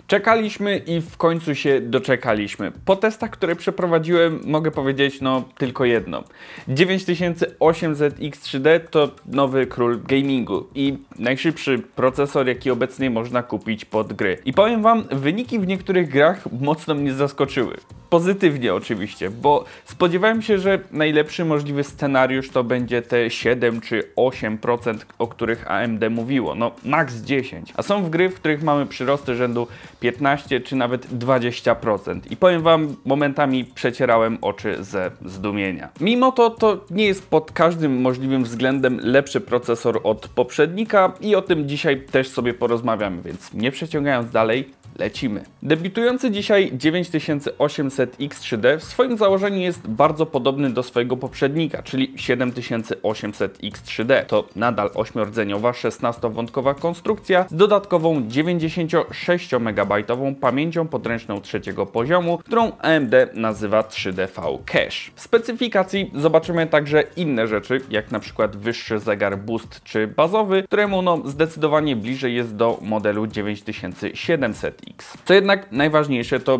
Czekaliśmy i w końcu się doczekaliśmy. Po testach, które przeprowadziłem, mogę powiedzieć no tylko jedno. 9800X3D to nowy król gamingu i najszybszy procesor, jaki obecnie można kupić pod gry. I powiem wam, wyniki w niektórych grach mocno mnie zaskoczyły. Pozytywnie oczywiście, bo spodziewałem się, że najlepszy możliwy scenariusz to będzie te 7 czy 8%, o których AMD mówiło, no max 10. A są gry, w których mamy przyrosty rzędu 15 czy nawet 20%. I powiem wam, momentami przecierałem oczy ze zdumienia. Mimo to nie jest pod każdym możliwym względem lepszy procesor od poprzednika i o tym dzisiaj też sobie porozmawiamy, więc nie przeciągając dalej, lecimy. Debiutujący dzisiaj 9800X3D w swoim założeniu jest bardzo podobny do swojego poprzednika, czyli 7800X3D. To nadal 8-rdzeniowa, 16-wątkowa konstrukcja z dodatkową 96 MB pamięcią podręczną trzeciego poziomu, którą AMD nazywa 3DV Cache. W specyfikacji zobaczymy także inne rzeczy, jak na przykład wyższy zegar Boost czy bazowy, któremu no zdecydowanie bliżej jest do modelu 9700X. Co jednak najważniejsze, to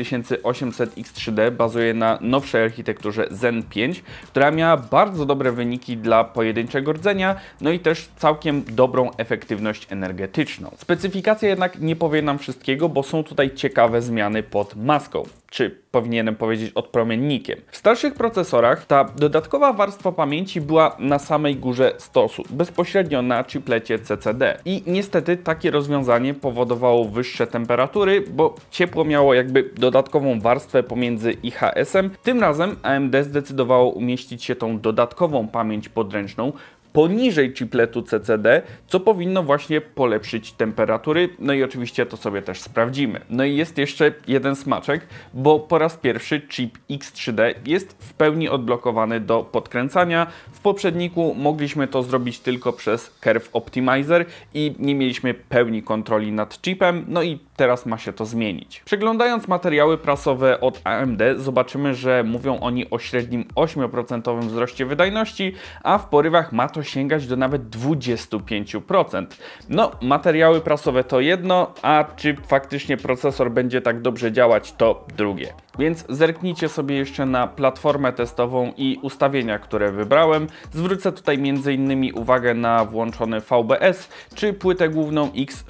9800X3D bazuje na nowszej architekturze Zen 5, która miała bardzo dobre wyniki dla pojedynczego rdzenia, no i też całkiem dobrą efektywność energetyczną. Specyfikacja jednak nie powie nam wszystkiego, bo są tutaj ciekawe zmiany pod maską. Czy powinienem powiedzieć odpromiennikiem. W starszych procesorach ta dodatkowa warstwa pamięci była na samej górze stosu, bezpośrednio na chiplecie CCD. I niestety takie rozwiązanie powodowało wyższe temperatury, bo ciepło miało jakby dodatkową warstwę pomiędzy IHS-em. Tym razem AMD zdecydowało umieścić się tą dodatkową pamięć podręczną poniżej chipletu CCD, co powinno właśnie polepszyć temperatury, no i oczywiście to sobie też sprawdzimy. No i jest jeszcze jeden smaczek, bo po raz pierwszy chip X3D jest w pełni odblokowany do podkręcania. W poprzedniku mogliśmy to zrobić tylko przez Curve Optimizer i nie mieliśmy pełni kontroli nad chipem, no i teraz ma się to zmienić. Przeglądając materiały prasowe od AMD zobaczymy, że mówią oni o średnim 8% wzroście wydajności, a w porywach ma to sięgać do nawet 25%. No, materiały prasowe to jedno, a czy faktycznie procesor będzie tak dobrze działać, to drugie. Więc zerknijcie sobie jeszcze na platformę testową i ustawienia, które wybrałem. Zwrócę tutaj m.in. uwagę na włączony VBS, czy płytę główną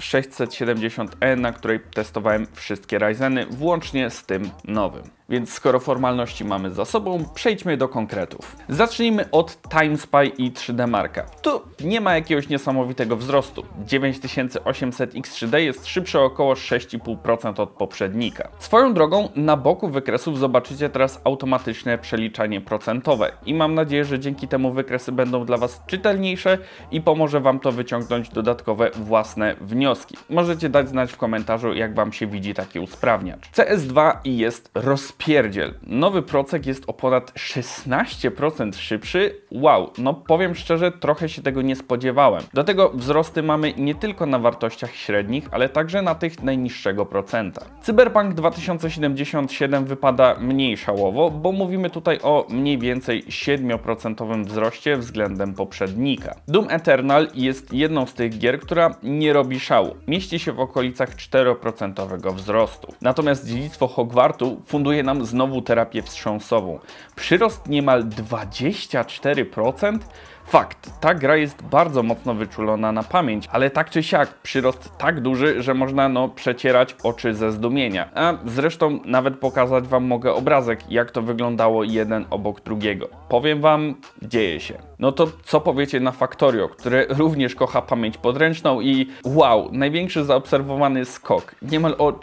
X670E, na której testowałem wszystkie Ryzeny, włącznie z tym nowym. Więc skoro formalności mamy za sobą, przejdźmy do konkretów. Zacznijmy od TimeSpy i 3D Marka. Tu nie ma jakiegoś niesamowitego wzrostu. 9800X3D jest szybszy o około 6,5% od poprzednika. Swoją drogą na boku wykresów zobaczycie teraz automatyczne przeliczanie procentowe i mam nadzieję, że dzięki temu wykresy będą dla Was czytelniejsze i pomoże Wam to wyciągnąć dodatkowe własne wnioski. Możecie dać znać w komentarzu, jak Wam się widzi taki usprawniacz. CS2 jest rozpierdziel. Nowy procek jest o ponad 16% szybszy. Wow, no powiem szczerze, trochę się tego nie spodziewałem. Do tego wzrosty mamy nie tylko na wartościach średnich, ale także na tych najniższego procenta. Cyberpunk 2077 wypada mniej szałowo, bo mówimy tutaj o mniej więcej 7% wzroście względem poprzednika. Doom Eternal jest jedną z tych gier, która nie robi szału. Mieści się w okolicach 4% wzrostu. Natomiast dziedzictwo Hogwartu funduje nam znowu terapię wstrząsową. Przyrost niemal 24%? Fakt, ta gra jest bardzo mocno wyczulona na pamięć, ale tak czy siak przyrost tak duży, że można przecierać oczy ze zdumienia. A zresztą nawet pokazać Wam mogę obrazek, jak to wyglądało jeden obok drugiego. Powiem Wam, dzieje się. No to co powiecie na Factorio, które również kocha pamięć podręczną i wow, największy zaobserwowany skok, niemal o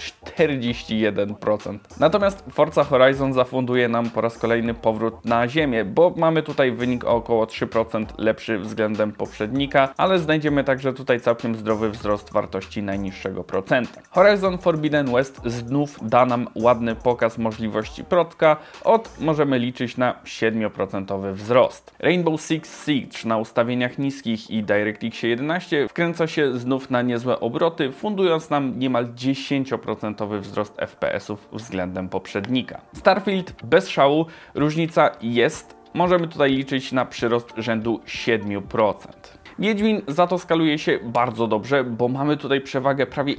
41%. Natomiast Forza Horizon zafunduje nam po raz kolejny powrót na ziemię, bo mamy tutaj wynik o około 3% lepszy względem poprzednika, ale znajdziemy także tutaj całkiem zdrowy wzrost wartości najniższego procenta. Horizon Forbidden West znów da nam ładny pokaz możliwości procka, możemy liczyć na 7% wzrost. Rainbow Six Siege na ustawieniach niskich i DirectX 11 wkręca się znów na niezłe obroty, fundując nam niemal 10% wzrost FPS-ów względem poprzednika. Starfield bez szału, różnica jest. Możemy tutaj liczyć na przyrost rzędu 7%. Wiedźmin za to skaluje się bardzo dobrze, bo mamy tutaj przewagę prawie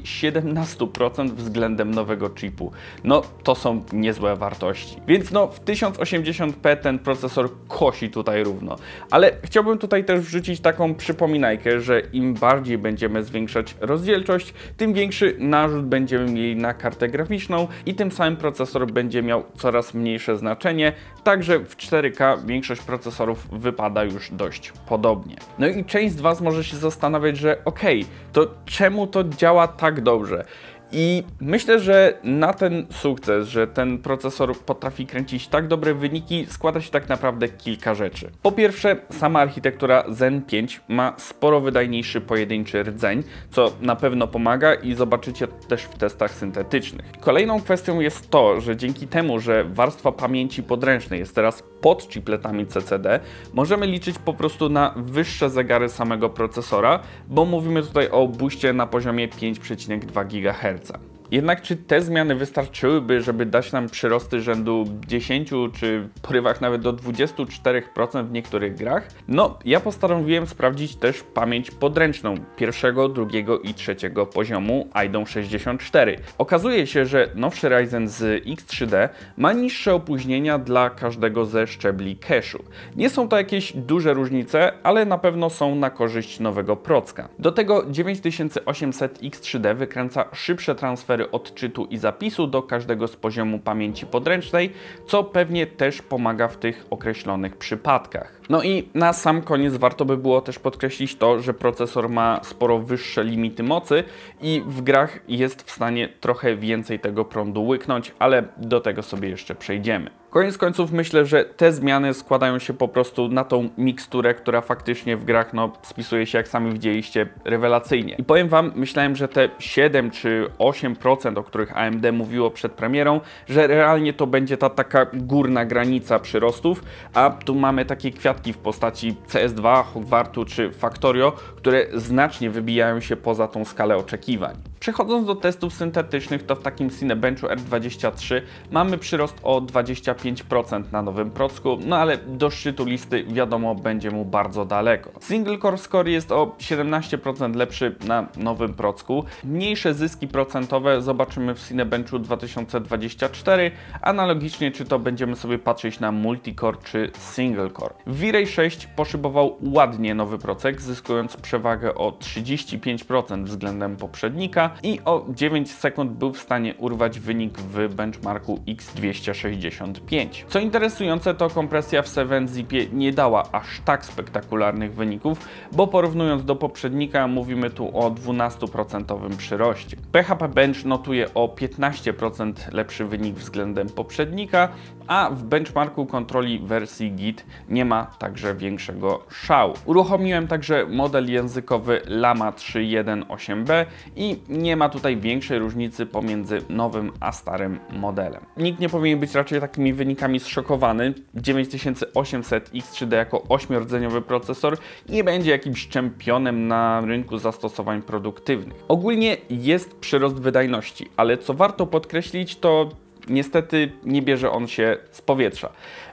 17% względem nowego chipu. No, to są niezłe wartości. Więc no, w 1080p ten procesor kosi tutaj równo. Ale chciałbym tutaj też wrzucić taką przypominajkę, że im bardziej będziemy zwiększać rozdzielczość, tym większy narzut będziemy mieli na kartę graficzną i tym samym procesor będzie miał coraz mniejsze znaczenie, także w 4K większość procesorów wypada już dość podobnie. No i część z Was może się zastanawiać, że okej, to czemu to działa tak dobrze? I myślę, że na ten sukces, że ten procesor potrafi kręcić tak dobre wyniki, składa się tak naprawdę kilka rzeczy. Po pierwsze, sama architektura Zen 5 ma sporo wydajniejszy pojedynczy rdzeń, co na pewno pomaga i zobaczycie też w testach syntetycznych. Kolejną kwestią jest to, że dzięki temu, że warstwa pamięci podręcznej jest teraz pod chipletami CCD, możemy liczyć po prostu na wyższe zegary samego procesora, bo mówimy tutaj o booście na poziomie 5,2 GHz. Jednak czy te zmiany wystarczyłyby, żeby dać nam przyrosty rzędu 10 czy w porywach nawet do 24% w niektórych grach? No, ja postanowiłem sprawdzić też pamięć podręczną pierwszego, drugiego i trzeciego poziomu IDOM 64. Okazuje się, że nowszy Ryzen z X3D ma niższe opóźnienia dla każdego ze szczebli cache'u. Nie są to jakieś duże różnice, ale na pewno są na korzyść nowego procka. Do tego 9800 X3D wykręca szybsze transfery odczytu i zapisu do każdego z poziomu pamięci podręcznej, co pewnie też pomaga w tych określonych przypadkach. No i na sam koniec warto by było też podkreślić to, że procesor ma sporo wyższe limity mocy i w grach jest w stanie trochę więcej tego prądu łyknąć, ale do tego sobie jeszcze przejdziemy. Koniec końców myślę, że te zmiany składają się po prostu na tą miksturę, która faktycznie w grach spisuje się, jak sami widzieliście, rewelacyjnie. I powiem Wam, myślałem, że te 7 czy 8%, o których AMD mówiło przed premierą, że realnie to będzie ta taka górna granica przyrostów, a tu mamy takie kwiatki w postaci CS2, Hogwartu czy Factorio, które znacznie wybijają się poza tą skalę oczekiwań. Przechodząc do testów syntetycznych, to w takim Cinebenchu R23 mamy przyrost o 25% na nowym procku, no ale do szczytu listy wiadomo będzie mu bardzo daleko. Single Core Score jest o 17% lepszy na nowym procku. Mniejsze zyski procentowe zobaczymy w Cinebenchu 2024, analogicznie czy to będziemy sobie patrzeć na multicore czy single core. W V-Ray 6 poszybował ładnie nowy procek, zyskując przewagę o 35% względem poprzednika i o 9 sekund był w stanie urwać wynik w benchmarku X265. Co interesujące, to kompresja w 7-zipie nie dała aż tak spektakularnych wyników, bo porównując do poprzednika mówimy tu o 12% przyroście. PHP Bench notuje o 15% lepszy wynik względem poprzednika, a w benchmarku kontroli wersji Git nie ma także większego szału. Uruchomiłem także model językowy Llama 3.1.8b i nie ma tutaj większej różnicy pomiędzy nowym a starym modelem. Nikt nie powinien być raczej takimi wynikami zszokowany. 9800 X3D jako 8-rdzeniowy procesor nie będzie jakimś czempionem na rynku zastosowań produktywnych. Ogólnie jest przyrost wydajności, ale co warto podkreślić, to niestety nie bierze on się z powietrza,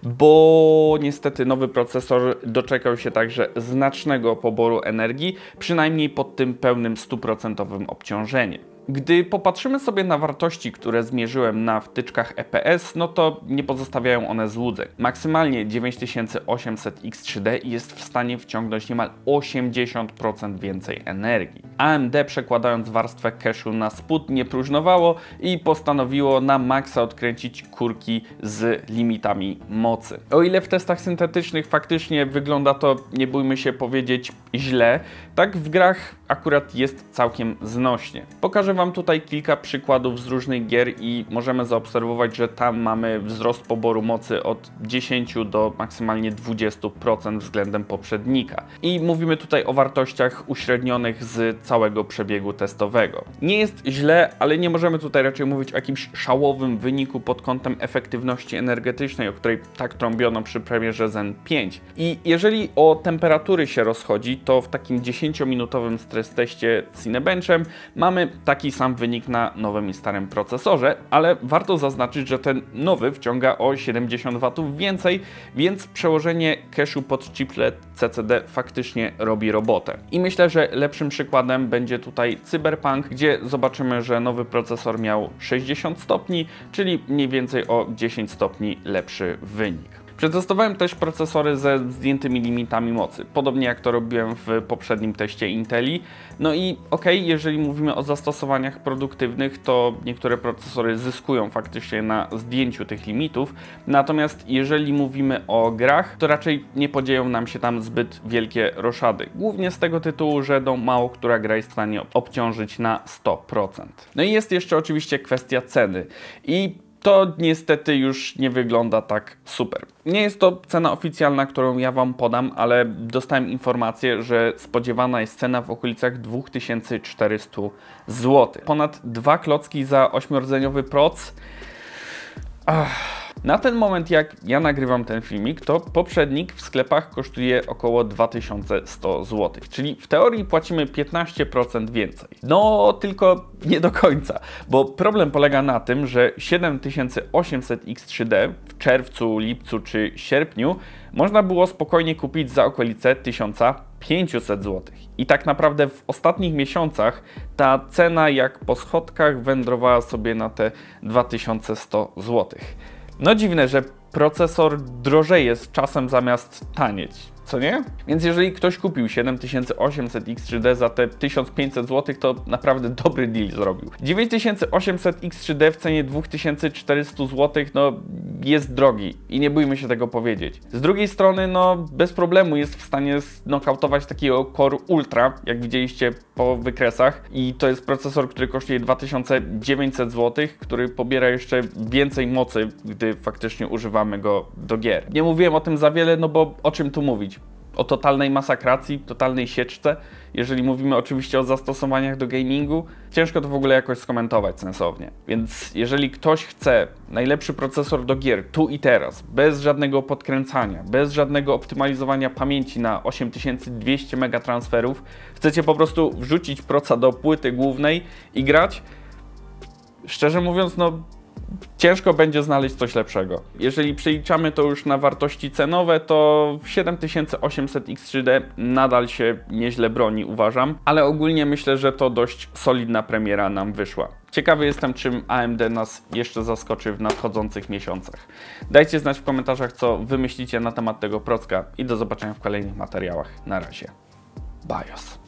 bo niestety nowy procesor doczekał się także znacznego poboru energii, przynajmniej pod tym pełnym 100% obciążeniem. Gdy popatrzymy sobie na wartości, które zmierzyłem na wtyczkach EPS, no to nie pozostawiają one złudzeń. Maksymalnie 9800 X3D jest w stanie wciągnąć niemal 80% więcej energii. AMD, przekładając warstwę cache'u na spód, nie próżnowało i postanowiło na maksa odkręcić kurki z limitami mocy. O ile w testach syntetycznych faktycznie wygląda to, nie bójmy się powiedzieć, źle, tak w grach akurat jest całkiem znośnie. Pokażę Wam tutaj kilka przykładów z różnych gier i możemy zaobserwować, że tam mamy wzrost poboru mocy od 10 do maksymalnie 20% względem poprzednika. I mówimy tutaj o wartościach uśrednionych z całego przebiegu testowego. Nie jest źle, ale nie możemy tutaj raczej mówić o jakimś szałowym wyniku pod kątem efektywności energetycznej, o której tak trąbiono przy premierze Zen 5. I jeżeli o temperatury się rozchodzi, to w takim 10-minutowym streamie stres teście Cinebenchem mamy taki sam wynik na nowym i starym procesorze, ale warto zaznaczyć, że ten nowy wciąga o 70 W więcej, więc przełożenie cache'u pod chiplet CCD faktycznie robi robotę. I myślę, że lepszym przykładem będzie tutaj Cyberpunk, gdzie zobaczymy, że nowy procesor miał 60 stopni, czyli mniej więcej o 10 stopni lepszy wynik. Przetestowałem też procesory ze zdjętymi limitami mocy, podobnie jak to robiłem w poprzednim teście Inteli. No i jeżeli mówimy o zastosowaniach produktywnych, to niektóre procesory zyskują faktycznie na zdjęciu tych limitów, natomiast jeżeli mówimy o grach, to raczej nie podzieją nam się tam zbyt wielkie roszady. Głównie z tego tytułu, że mało która gra jest w stanie obciążyć na 100%. No i jest jeszcze oczywiście kwestia ceny i to niestety już nie wygląda tak super. Nie jest to cena oficjalna, którą ja Wam podam, ale dostałem informację, że spodziewana jest cena w okolicach 2400 zł. Ponad 2 klocki za 8-rdzeniowy proc. Na ten moment, jak ja nagrywam ten filmik, to poprzednik w sklepach kosztuje około 2100 zł, czyli w teorii płacimy 15% więcej. No, tylko nie do końca, bo problem polega na tym, że 7800 X3D w czerwcu, lipcu czy sierpniu można było spokojnie kupić za okolice 1500 zł. I tak naprawdę w ostatnich miesiącach ta cena jak po schodkach wędrowała sobie na te 2100 zł. No dziwne, że procesor drożeje z czasem zamiast tanieć, co nie? Więc jeżeli ktoś kupił 7800 X3D za te 1500 zł, to naprawdę dobry deal zrobił. 9800 X3D w cenie 2400 zł, no jest drogi i nie bójmy się tego powiedzieć. Z drugiej strony, no bez problemu jest w stanie znokautować takiego Core Ultra, jak widzieliście po wykresach, i to jest procesor, który kosztuje 2900 zł, który pobiera jeszcze więcej mocy, gdy faktycznie używamy go do gier. Nie mówiłem o tym za wiele, no bo o czym tu mówić? O totalnej masakracji, totalnej sieczce. Jeżeli mówimy oczywiście o zastosowaniach do gamingu, ciężko to w ogóle jakoś skomentować sensownie. Więc jeżeli ktoś chce najlepszy procesor do gier tu i teraz, bez żadnego podkręcania, bez żadnego optymalizowania pamięci na 8200 MB transferów, chcecie po prostu wrzucić proca do płyty głównej i grać, szczerze mówiąc, no ciężko będzie znaleźć coś lepszego. Jeżeli przeliczamy to już na wartości cenowe, to 7800 X3D nadal się nieźle broni, uważam, ale ogólnie myślę, że to dość solidna premiera nam wyszła. Ciekawy jestem, czym AMD nas jeszcze zaskoczy w nadchodzących miesiącach. Dajcie znać w komentarzach, co wy myślicie na temat tego procka i do zobaczenia w kolejnych materiałach. Na razie. BIOS.